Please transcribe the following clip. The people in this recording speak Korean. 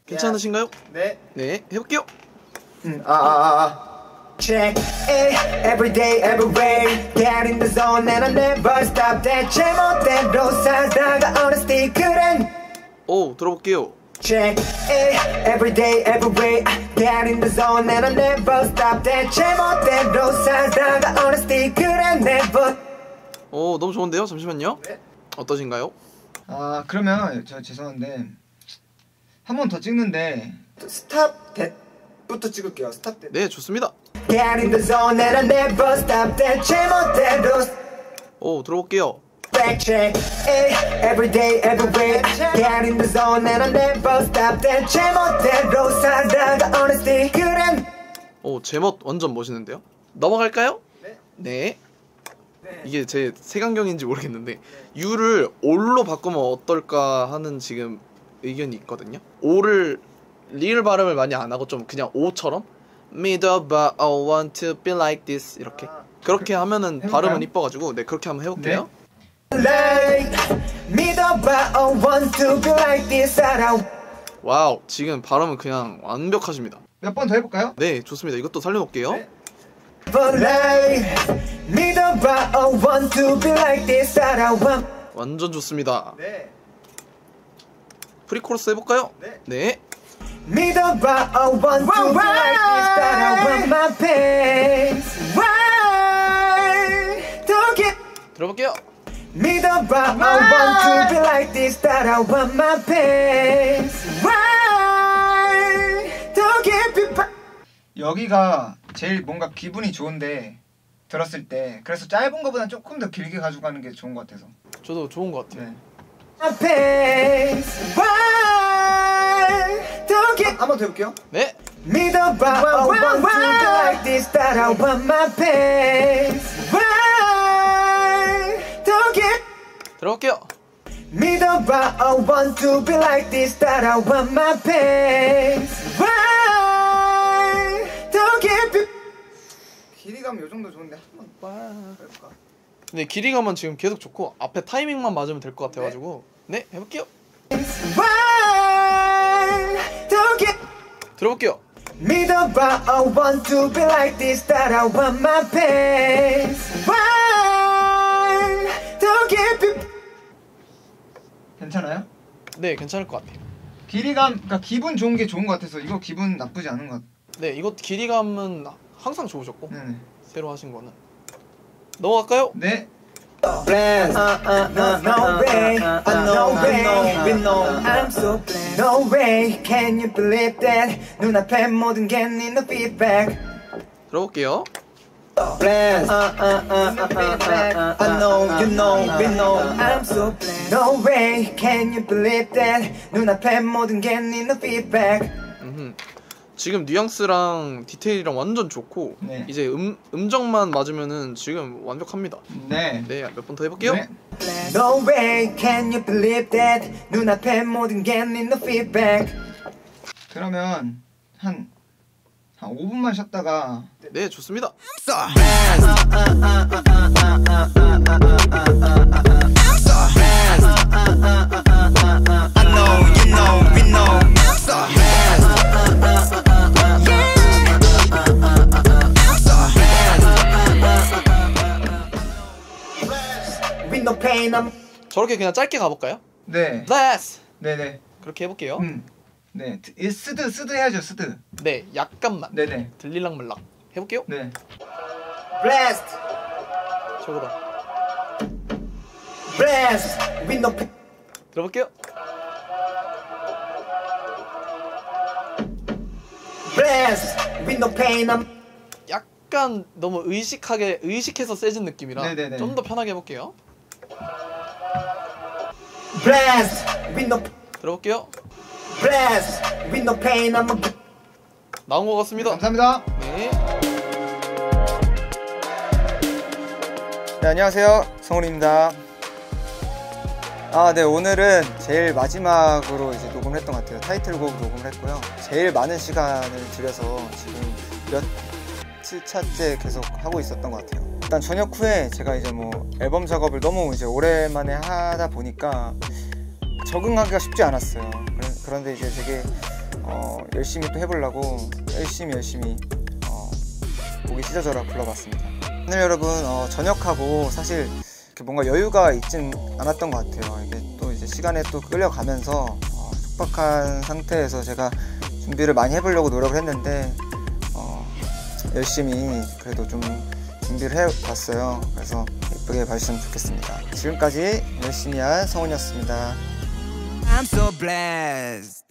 괜찮으신가요? 네. 네, 해볼게요. Check it every day, every way. Get in the zone and I never stop that. 제멋대로 살다가 honesty 그래. 오, 들어볼게요. Check it every day, every way. Get in the zone and I never stop that. 제멋대로 살다가 honesty 그래. Never. 오, 너무 좋은데요? 잠시만요. 네. 어떠신가요? 아 그러면 저 죄송한데 한 번 더 찍는데 스탑 that부터 찍을게요. 스탑 that. 네, 좋습니다. Get in the zone and I never stop that. 제멋대로. 오, 들어볼게요. Back check it every day, every way. Get in the zone and I never stop that. 제멋대로 살다가 honesty 그래. 오, 제멋 완전 멋있는데요? 넘어갈까요? 네. 네. 네. 이게 제 색안경인지 모르겠는데 U를 올로 바꾸면 어떨까 하는 지금 의견이 있거든요. O를 리을 발음을 많이 안 하고 좀 그냥 O처럼 Middle but I want to be like this 이렇게 그렇게 하면은 해볼까요? 발음은 이뻐가지고 네 그렇게 한번 해볼게요. Like me the but I want to be like this. 와우, 지금 발음은 그냥 완벽하십니다. 몇 번 더 해볼까요? 네, 좋습니다. 이것도 살려볼게요. 네. But like me the but I want to be like this. 완전 좋습니다. 네. 프리코러스 해볼까요? 네. 네. Me the but I want to be like this. That I want my pace. Why don't get 들어볼게요. me the but I want to be like this. That I want my pace. Why don't get me back. 여기가 제일 뭔가 기분이 좋은데 들었을 때 그래서 짧은 거보다 조금 더 길게 가지고 가는 게 좋은 것 같아서. 저도 좋은 것 같아요. 네. My pace. Why don't get 한 번 더 해볼게요. 네. me the but I want to be like this. That I want my pace. Why don't get 들어볼게요. me the but I want to be like this. That I want my pace. Why don't get me. 길이감 요 정도 좋은데 한 번 해볼까? 네, 길이감은 지금 계속 좋고 앞에 타이밍만 맞으면 될 것 같아가지고 네, 해볼게요. Why don't get 들어볼게요. me the but I want to be like this. That I want my pace. Why don't get me. 괜찮아요? 네, 괜찮을 것 같아요. 길이감, 그러니까 기분 좋은 게 좋은 것 같아서 이거 기분 나쁘지 않은 것 같아요. 네, 이거 길이감은 항상 좋으셨고 네네. 새로 하신 거는 넘어갈까요? 네. Blessed. No way, no way, I'm so blessed. No way, can you believe that? 눈앞에 모든 게 네 feedback. 들어볼게요. Blessed. I know, you know, we know. I'm so blessed. No way, can you believe that? 눈앞에 모든 게 네 feedback. 지금 뉘앙스랑 디테일이랑 완전 좋고 네. 이제 음정만 맞으면은 지금 완벽합니다. 네. 네, 몇 번 더 해볼게요. 네. No way, can you believe that? 눈앞에 모든 게 네 feedback. 그러면 한 5분만 쉬었다가 네, 좋습니다. With no pain, I'm 저렇게 그냥 짧게 가볼까요? 네. Let's 네네. 그렇게 해볼게요. 네. 이 스드 해야죠, 스드. 네, 약간만 네네. 들릴랑말랑 해볼게요. 네. blessed, 저거다. blessed. With no pain. 들어볼게요. Blessed. With no pain, I'm 약간 너무 의식해서 세진 느낌이라 네네네. 좀 더 편하게 해볼게요. blessed. With no 들어볼게요. blessed. With no pain, I'm 나온 것 같습니다. 감사합니다. 네. 네, 안녕하세요. 성훈입니다. 네, 오늘은 제일 마지막으로 이제 녹음을 했던 것 같아요. 타이틀곡 녹음을 했고요. 제일 많은 시간을 들여서 지금 며칠차째 계속 하고 있었던 것 같아요. 일단 저녁 후에 제가 이제 뭐 앨범 작업을 너무 이제 오랜만에 하다 보니까 적응하기가 쉽지 않았어요. 그런데 이제 되게 열심히 또 해보려고 열심히 목이 찢어져라 불러봤습니다. 오늘 여러분 저녁하고 사실 이렇게 뭔가 여유가 있진 않았던 것 같아요. 이게 또 이제 시간에 또 끌려가면서 촉박한 상태에서 제가 준비를 많이 해보려고 노력을 했는데 열심히 그래도 좀 준비를 해봤어요. 그래서 예쁘게 봐주시면 좋겠습니다. 지금까지 열심히 한 성훈이었습니다. I'm so blessed.